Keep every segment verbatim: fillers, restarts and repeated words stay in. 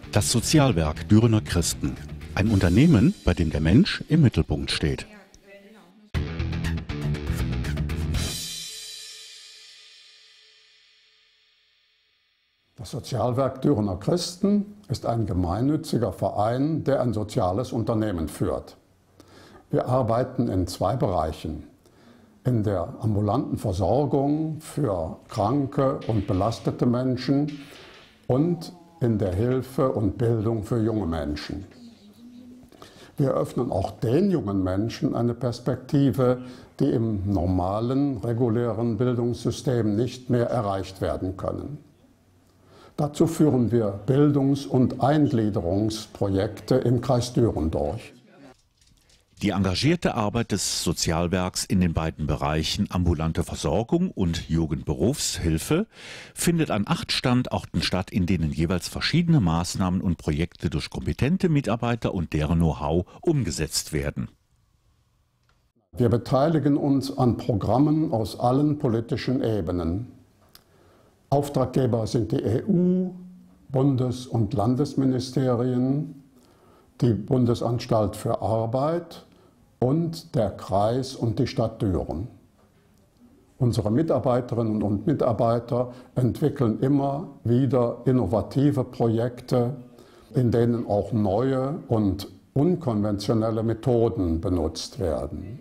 Das Sozialwerk Dürener Christen. Ein Unternehmen, bei dem der Mensch im Mittelpunkt steht. Das Sozialwerk Dürener Christen ist ein gemeinnütziger Verein, der ein soziales Unternehmen führt. Wir arbeiten in zwei Bereichen. In der ambulanten Versorgung für kranke und belastete Menschen und in der Hilfe und Bildung für junge Menschen. Wir öffnen auch den jungen Menschen eine Perspektive, die im normalen, regulären Bildungssystem nicht mehr erreicht werden können. Dazu führen wir Bildungs- und Eingliederungsprojekte im Kreis Düren durch. Die engagierte Arbeit des Sozialwerks in den beiden Bereichen ambulante Versorgung und Jugendberufshilfe findet an acht Standorten statt, in denen jeweils verschiedene Maßnahmen und Projekte durch kompetente Mitarbeiter und deren Know-how umgesetzt werden. Wir beteiligen uns an Programmen aus allen politischen Ebenen. Auftraggeber sind die E U, Bundes- und Landesministerien, die Bundesanstalt für Arbeit und der Kreis und die Stadt Düren. Unsere Mitarbeiterinnen und Mitarbeiter entwickeln immer wieder innovative Projekte, in denen auch neue und unkonventionelle Methoden benutzt werden.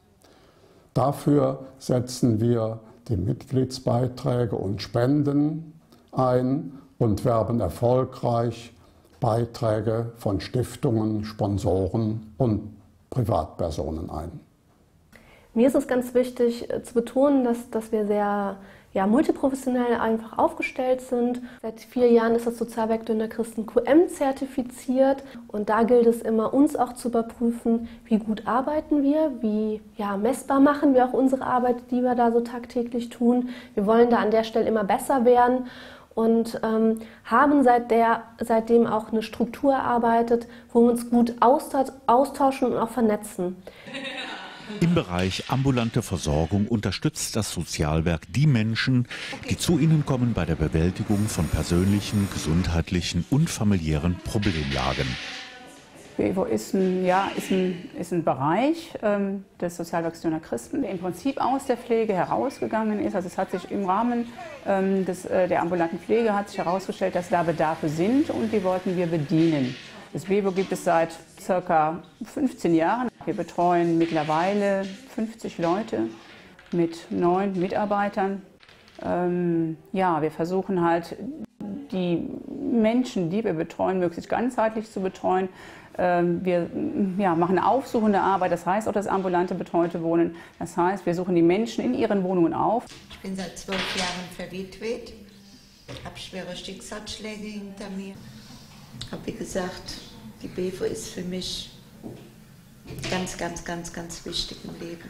Dafür setzen wir die Mitgliedsbeiträge und Spenden ein und werben erfolgreich Beiträge von Stiftungen, Sponsoren und Privatpersonen ein. Mir ist es ganz wichtig zu betonen, dass, dass wir sehr ja, multiprofessionell einfach aufgestellt sind. Seit vier Jahren ist das Sozialwerk Dürener Christen Q M zertifiziert und da gilt es immer, uns auch zu überprüfen, wie gut arbeiten wir, wie ja, messbar machen wir auch unsere Arbeit, die wir da so tagtäglich tun. Wir wollen da an der Stelle immer besser werden. Und ähm, haben seit der, seitdem auch eine Struktur erarbeitet, wo wir uns gut austauschen und auch vernetzen. Im Bereich ambulante Versorgung unterstützt das Sozialwerk die Menschen, die zu ihnen kommen bei der Bewältigung von persönlichen, gesundheitlichen und familiären Problemlagen. BEWO ist ein, ja, ist ein, ist ein Bereich ähm, des Sozialwerks Dürener Christen, der im Prinzip aus der Pflege herausgegangen ist. Also es hat sich im Rahmen ähm, des, äh, der ambulanten Pflege hat sich herausgestellt, dass da Bedarfe sind und die wollten wir bedienen. Das BEWO gibt es seit circa fünfzehn Jahren. Wir betreuen mittlerweile fünfzig Leute mit neun Mitarbeitern. Ähm, ja, wir versuchen halt die Menschen, die wir betreuen, möglichst ganzheitlich zu betreuen. Wir ja, machen eine aufsuchende Arbeit, das heißt auch das ambulante betreute Wohnen. Das heißt, wir suchen die Menschen in ihren Wohnungen auf. Ich bin seit zwölf Jahren verwitwet, habe schwere Schicksalsschläge hinter mir. Habe wie gesagt, die BEWO ist für mich ganz, ganz, ganz, ganz wichtig im Leben.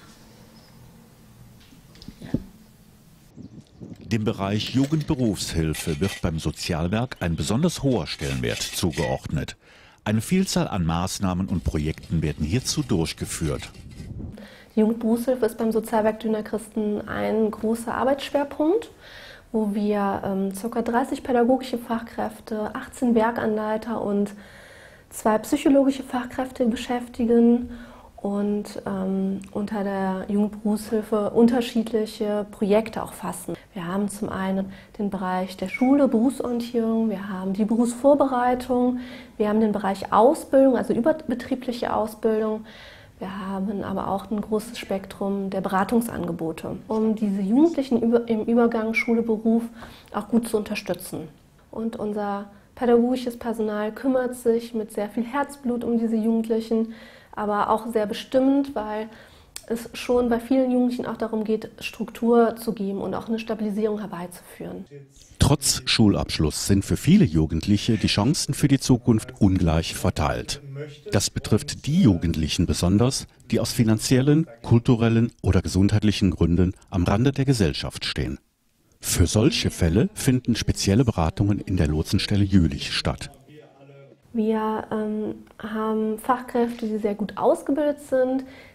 Ja. Dem Bereich Jugendberufshilfe wird beim Sozialwerk ein besonders hoher Stellenwert zugeordnet. Eine Vielzahl an Maßnahmen und Projekten werden hierzu durchgeführt. Die Jugendberufshilfe ist beim Sozialwerk Dürener Christen ein großer Arbeitsschwerpunkt, wo wir ähm, ca. dreißig pädagogische Fachkräfte, achtzehn Werkanleiter und zwei psychologische Fachkräfte beschäftigen und ähm, unter der Jugendberufshilfe unterschiedliche Projekte auch fassen. Wir haben zum einen den Bereich der Schule, Berufsorientierung, wir haben die Berufsvorbereitung, wir haben den Bereich Ausbildung, also überbetriebliche Ausbildung. Wir haben aber auch ein großes Spektrum der Beratungsangebote, um diese Jugendlichen im Übergang Schule-Beruf auch gut zu unterstützen. Und unser pädagogisches Personal kümmert sich mit sehr viel Herzblut um diese Jugendlichen, aber auch sehr bestimmend, weil es schon bei vielen Jugendlichen auch darum geht, Struktur zu geben und auch eine Stabilisierung herbeizuführen. Trotz Schulabschluss sind für viele Jugendliche die Chancen für die Zukunft ungleich verteilt. Das betrifft die Jugendlichen besonders, die aus finanziellen, kulturellen oder gesundheitlichen Gründen am Rande der Gesellschaft stehen. Für solche Fälle finden spezielle Beratungen in der Lotsenstelle Jülich statt. Wir ähm, haben Fachkräfte, die sehr gut ausgebildet sind,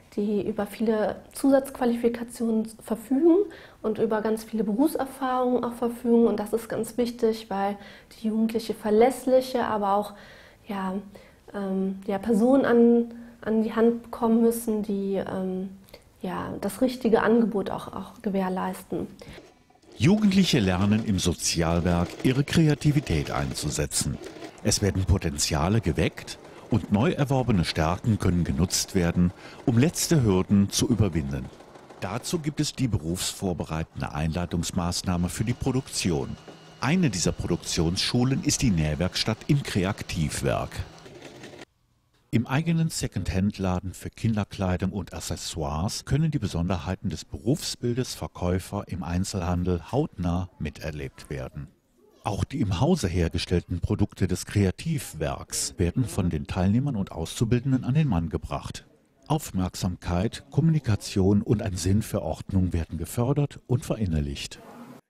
die über viele Zusatzqualifikationen verfügen und über ganz viele Berufserfahrungen auch verfügen. Und das ist ganz wichtig, weil die Jugendliche verlässliche, aber auch ja, ähm, ja, Personen an, an die Hand bekommen müssen, die ähm, ja, das richtige Angebot auch, auch gewährleisten. Jugendliche lernen im Sozialwerk, ihre Kreativität einzusetzen. Es werden Potenziale geweckt und neu erworbene Stärken können genutzt werden, um letzte Hürden zu überwinden. Dazu gibt es die berufsvorbereitende Einleitungsmaßnahme für die Produktion. Eine dieser Produktionsschulen ist die Nähwerkstatt im Kreativwerk. Im eigenen Second-Hand-Laden für Kinderkleidung und Accessoires können die Besonderheiten des Berufsbildes Verkäufer im Einzelhandel hautnah miterlebt werden. Auch die im Hause hergestellten Produkte des Kreativwerks werden von den Teilnehmern und Auszubildenden an den Mann gebracht. Aufmerksamkeit, Kommunikation und ein Sinn für Ordnung werden gefördert und verinnerlicht.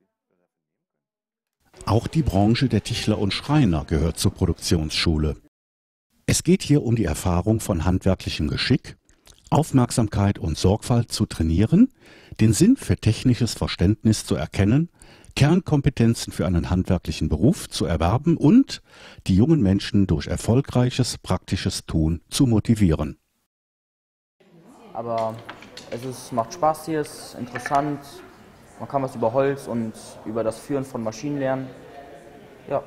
Auch die Branche der Tischler und Schreiner gehört zur Produktionsschule. Es geht hier um die Erfahrung von handwerklichem Geschick, Aufmerksamkeit und Sorgfalt zu trainieren, den Sinn für technisches Verständnis zu erkennen, Kernkompetenzen für einen handwerklichen Beruf zu erwerben und die jungen Menschen durch erfolgreiches, praktisches Tun zu motivieren. Aber es ist, macht Spaß hier, es ist interessant, man kann was über Holz und über das Führen von Maschinen lernen. Ja.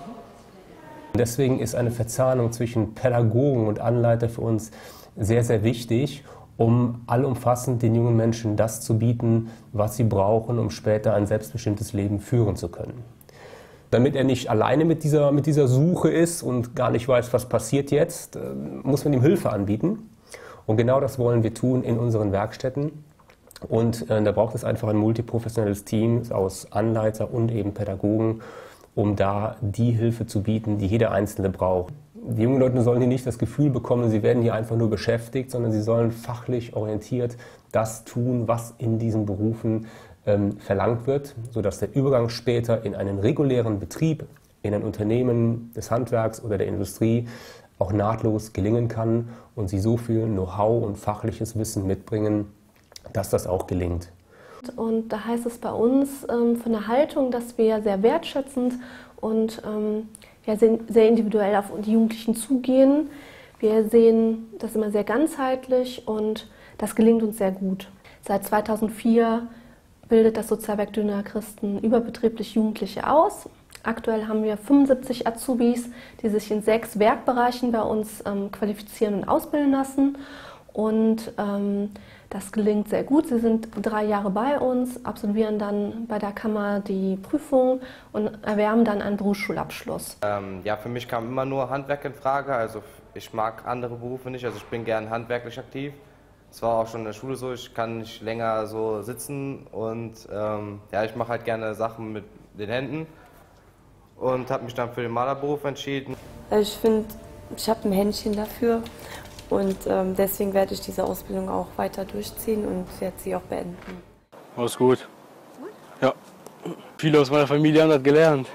Deswegen ist eine Verzahnung zwischen Pädagogen und Anleiter für uns sehr, sehr wichtig, um allumfassend den jungen Menschen das zu bieten, was sie brauchen, um später ein selbstbestimmtes Leben führen zu können. Damit er nicht alleine mit dieser, mit dieser Suche ist und gar nicht weiß, was passiert jetzt, muss man ihm Hilfe anbieten. Und genau das wollen wir tun in unseren Werkstätten. Und äh, da braucht es einfach ein multiprofessionelles Team aus Anleiter und eben Pädagogen, um da die Hilfe zu bieten, die jeder Einzelne braucht. Die jungen Leute sollen hier nicht das Gefühl bekommen, sie werden hier einfach nur beschäftigt, sondern sie sollen fachlich orientiert das tun, was in diesen Berufen ähm, verlangt wird, sodass der Übergang später in einen regulären Betrieb, in ein Unternehmen des Handwerks oder der Industrie auch nahtlos gelingen kann und sie so viel Know-how und fachliches Wissen mitbringen, dass das auch gelingt. Und da heißt es bei uns ähm, von der Haltung, dass wir sehr wertschätzend und ähm, ja, sehr, sehr individuell auf die Jugendlichen zugehen. Wir sehen das immer sehr ganzheitlich und das gelingt uns sehr gut. Seit zweitausendvier bildet das Sozialwerk Döhner Christen überbetrieblich Jugendliche aus. Aktuell haben wir fünfundsiebzig Azubis, die sich in sechs Werkbereichen bei uns ähm, qualifizieren und ausbilden lassen. Und ähm, das gelingt sehr gut. Sie sind drei Jahre bei uns, absolvieren dann bei der Kammer die Prüfung und erwerben dann einen Berufsschulabschluss. Ähm, ja, für mich kam immer nur Handwerk in Frage. Also ich mag andere Berufe nicht. Also ich bin gern handwerklich aktiv. Es war auch schon in der Schule so. Ich kann nicht länger so sitzen und ähm, ja, ich mache halt gerne Sachen mit den Händen und habe mich dann für den Malerberuf entschieden. Ich finde, ich habe ein Händchen dafür. Und ähm, deswegen werde ich diese Ausbildung auch weiter durchziehen und werde sie auch beenden. Alles gut. Ja. Viele aus meiner Familie haben das gelernt.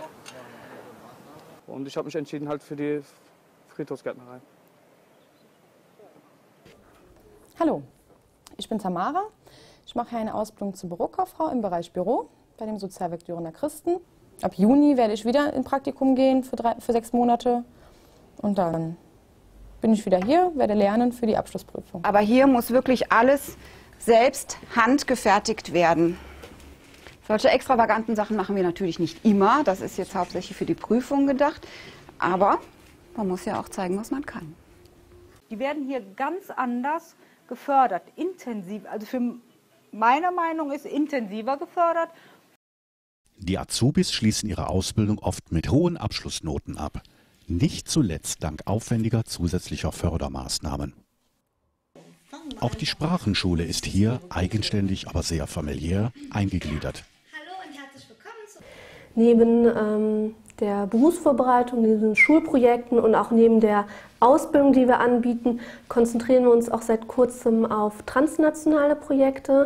Und ich habe mich entschieden halt für die Friedhofsgärtnerei. Hallo, ich bin Tamara. Ich mache eine Ausbildung zur Bürokauffrau im Bereich Büro bei dem Sozialwerk Döhner Christen. Ab Juni werde ich wieder in Praktikum gehen für, drei, für sechs Monate und dann bin ich wieder hier, werde lernen für die Abschlussprüfung. Aber hier muss wirklich alles selbst handgefertigt werden. Solche extravaganten Sachen machen wir natürlich nicht immer. Das ist jetzt hauptsächlich für die Prüfung gedacht. Aber man muss ja auch zeigen, was man kann. Die werden hier ganz anders gefördert, intensiv. Also für meine Meinung ist intensiver gefördert. Die Azubis schließen ihre Ausbildung oft mit hohen Abschlussnoten ab. Nicht zuletzt dank aufwendiger zusätzlicher Fördermaßnahmen. Auch die Sprachenschule ist hier eigenständig, aber sehr familiär eingegliedert. Hallo und herzlich willkommen zu Neben ähm, der Berufsvorbereitung, diesen Schulprojekten und auch neben der Ausbildung, die wir anbieten, konzentrieren wir uns auch seit kurzem auf transnationale Projekte,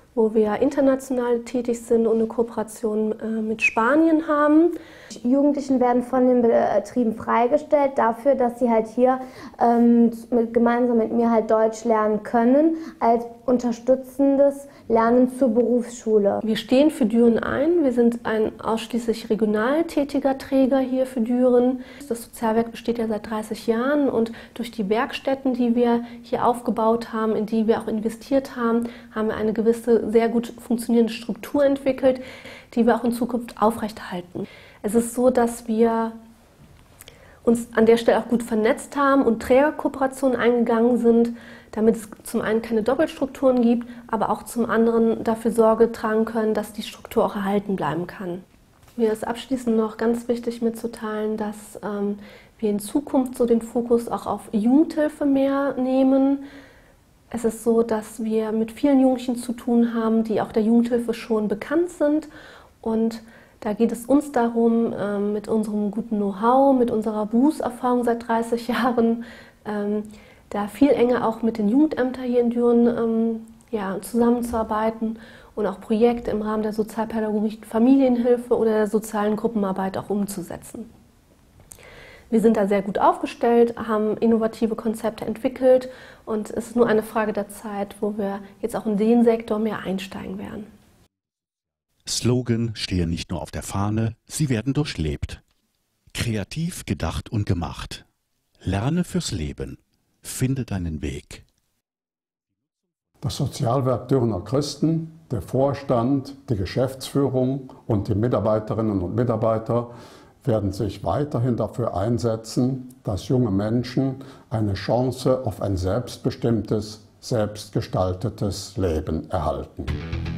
wo wir international tätig sind und eine Kooperation äh, mit Spanien haben. Die Jugendlichen werden von den Betrieben freigestellt dafür, dass sie halt hier ähm, mit, gemeinsam mit mir halt Deutsch lernen können, als unterstützendes Lernen zur Berufsschule. Wir stehen für Düren ein. Wir sind ein ausschließlich regional tätiger Träger hier für Düren. Das Sozialwerk besteht ja seit dreißig Jahren und durch die Werkstätten, die wir hier aufgebaut haben, in die wir auch investiert haben, haben wir eine gewisse, sehr gut funktionierende Struktur entwickelt, die wir auch in Zukunft aufrechterhalten. Es ist so, dass wir uns an der Stelle auch gut vernetzt haben und Trägerkooperationen eingegangen sind, damit es zum einen keine Doppelstrukturen gibt, aber auch zum anderen dafür Sorge tragen können, dass die Struktur auch erhalten bleiben kann. Mir ist abschließend noch ganz wichtig mitzuteilen, dass ähm, wir in Zukunft so den Fokus auch auf Jugendhilfe mehr nehmen. Es ist so, dass wir mit vielen Jugendlichen zu tun haben, die auch der Jugendhilfe schon bekannt sind, und da geht es uns darum, ähm, mit unserem guten Know-how, mit unserer Berufserfahrung seit dreißig Jahren, ähm, da viel enger auch mit den Jugendämtern hier in Düren ähm, ja, zusammenzuarbeiten und auch Projekte im Rahmen der sozialpädagogischen Familienhilfe oder der sozialen Gruppenarbeit auch umzusetzen. Wir sind da sehr gut aufgestellt, haben innovative Konzepte entwickelt und es ist nur eine Frage der Zeit, wo wir jetzt auch in den Sektor mehr einsteigen werden. Slogan stehen nicht nur auf der Fahne, sie werden durchlebt. Kreativ gedacht und gemacht. Lerne fürs Leben. Finde deinen Weg. Das Sozialwerk Dürener Christen, der Vorstand, die Geschäftsführung und die Mitarbeiterinnen und Mitarbeiter werden sich weiterhin dafür einsetzen, dass junge Menschen eine Chance auf ein selbstbestimmtes, selbstgestaltetes Leben erhalten.